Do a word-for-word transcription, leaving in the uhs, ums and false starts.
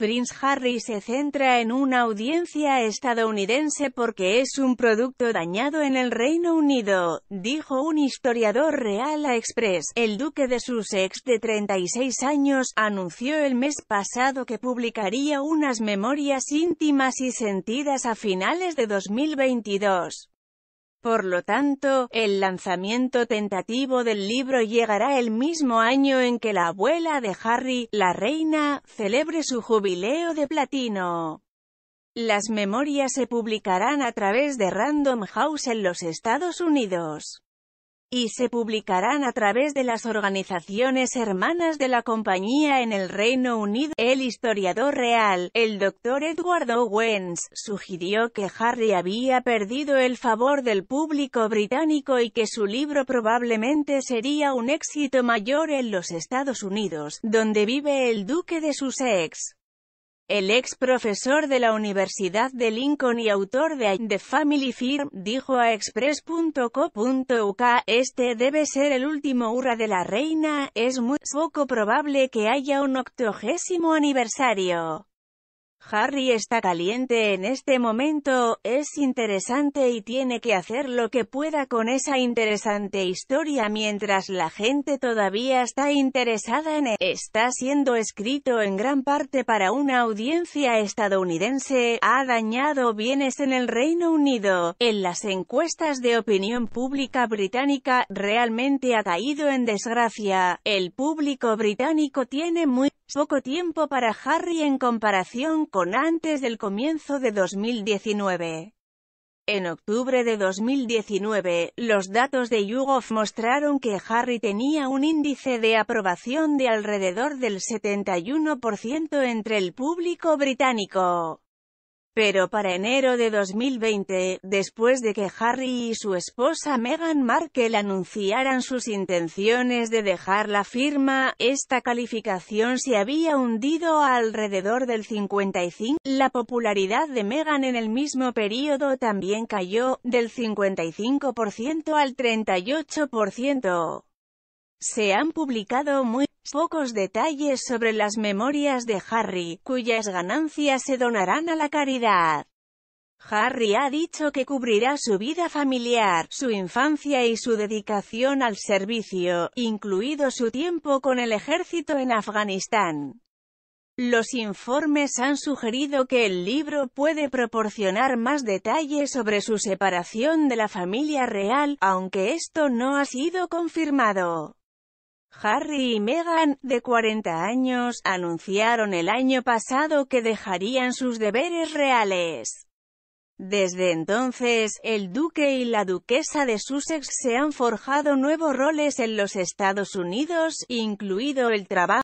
Prince Harry se centra en una audiencia estadounidense porque es un producto dañado en el Reino Unido, dijo un historiador real a Express. El duque de Sussex, de treinta y seis años, anunció el mes pasado que publicaría unas memorias íntimas y sentidas a finales de dos mil veintidós. Por lo tanto, el lanzamiento tentativo del libro llegará el mismo año en que la abuela de Harry, la reina, celebre su jubileo de platino. Las memorias se publicarán a través de Random House en los Estados Unidos. Y se publicarán a través de las organizaciones hermanas de la compañía en el Reino Unido. El historiador real, el doctor Edward Owens, sugirió que Harry había perdido el favor del público británico y que su libro probablemente sería un éxito mayor en los Estados Unidos, donde vive el duque de Sussex. El ex profesor de la Universidad de Lincoln y autor de The Family Firm, dijo a express punto co punto uk, este debe ser el último hurra de la reina, es muy poco probable que haya un octogésimo aniversario. Harry está caliente en este momento, es interesante y tiene que hacer lo que pueda con esa interesante historia mientras la gente todavía está interesada en él. Está siendo escrito en gran parte para una audiencia estadounidense, ha dañado bienes en el Reino Unido, en las encuestas de opinión pública británica, realmente ha caído en desgracia. El público británico tiene muy poco tiempo para Harry en comparación con antes del comienzo de dos mil diecinueve. En octubre de dos mil diecinueve, los datos de YouGov mostraron que Harry tenía un índice de aprobación de alrededor del setenta y uno por ciento entre el público británico. Pero para enero de dos mil veinte, después de que Harry y su esposa Meghan Markle anunciaran sus intenciones de dejar la firma, esta calificación se había hundido a alrededor del cincuenta y cinco por ciento. La popularidad de Meghan en el mismo período también cayó, del cincuenta y cinco por ciento al treinta y ocho por ciento. Se han publicado muy pocos detalles sobre las memorias de Harry, cuyas ganancias se donarán a la caridad. Harry ha dicho que cubrirá su vida familiar, su infancia y su dedicación al servicio, incluido su tiempo con el ejército en Afganistán. Los informes han sugerido que el libro puede proporcionar más detalles sobre su separación de la familia real, aunque esto no ha sido confirmado. Harry y Meghan, de cuarenta años, anunciaron el año pasado que dejarían sus deberes reales. Desde entonces, el duque y la duquesa de Sussex se han forjado nuevos roles en los Estados Unidos, incluido el trabajo